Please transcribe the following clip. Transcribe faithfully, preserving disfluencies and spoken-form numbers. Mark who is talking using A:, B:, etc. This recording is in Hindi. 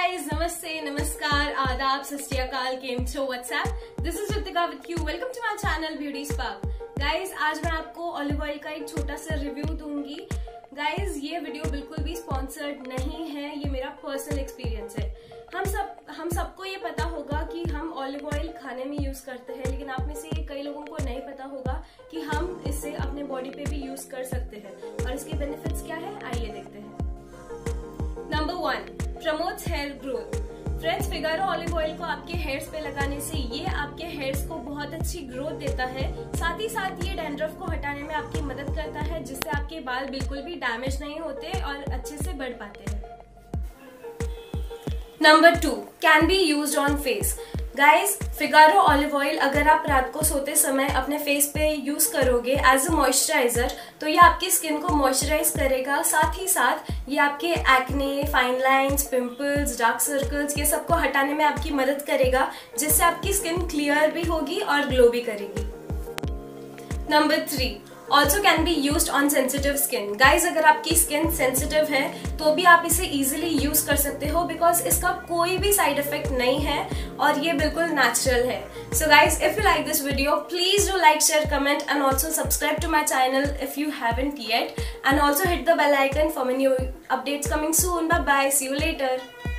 A: guys, namaste, namaskar, आदाब, सत श्री अकाल, केम छो, what's up. This is Ritika with you. Welcome to my channel beauty spa. Guys, आज मैं आपको ऑलिव ऑयल का एक छोटा सा रिव्यू दूंगी। गाइज, ये वीडियो बिल्कुल भी स्पॉन्सर्ड नहीं है, ये मेरा पर्सनल एक्सपीरियंस है। हम सब हम सबको ये पता होगा कि हम ऑलिव ऑयल खाने में यूज करते हैं, लेकिन आप में से कई लोगों को नहीं पता होगा कि हम इसे अपने बॉडी पे भी यूज कर सकते हैं और इसके बेनिफिट्स क्या है, आइए देखते हैं। Number one, promotes hair growth. Friends, Figaro olive oil को आपके हेयर्स पे लगाने से ये आपके हेयर्स को बहुत अच्छी ग्रोथ देता है। साथ ही साथ ये डैंड्रफ को हटाने में आपकी मदद करता है, जिससे आपके बाल बिल्कुल भी डैमेज नहीं होते और अच्छे से बढ़ पाते हैं। Number two, can be used on face. Guys, Figaro olive oil अगर आप रात को सोते समय अपने फेस पे यूज करोगे एज अ मॉइस्चराइजर, तो ये आपकी स्किन को मॉइस्चराइज करेगा। साथ ही साथ ये आपके acne, fine lines, pimples, dark circles, ये सबको हटाने में आपकी मदद करेगा, जिससे आपकी स्किन क्लियर भी होगी और ग्लो भी करेगी। Number three, also can be used on sensitive skin. Guys, अगर आपकी स्किन सेंसिटिव है तो भी आप इसे इजीली यूज कर सकते हो, बिकॉज इसका कोई भी साइड इफेक्ट नहीं है और ये बिल्कुल नेचुरल है। So guys, if you like this video, please do like, share, comment and also subscribe to my channel if you haven't yet, and also hit the bell icon for my new updates coming soon. Bye bye, see you later.